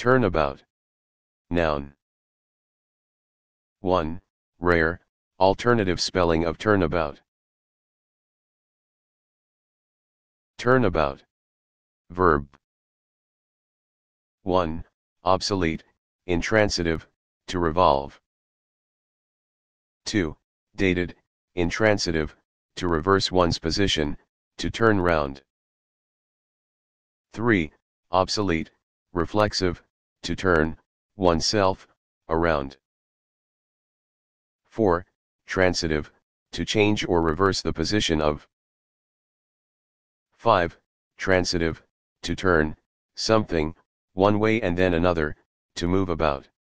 Turnabout. Noun. 1. Rare, alternative spelling of turnabout. Turnabout. Verb. 1. Obsolete, intransitive, to revolve. 2. Dated, intransitive, to reverse one's position, to turn round. 3. Obsolete, reflexive, to turn, oneself, around. 4. Transitive, to change or reverse the position of. 5. Transitive, to turn, something, one way and then another, to move about.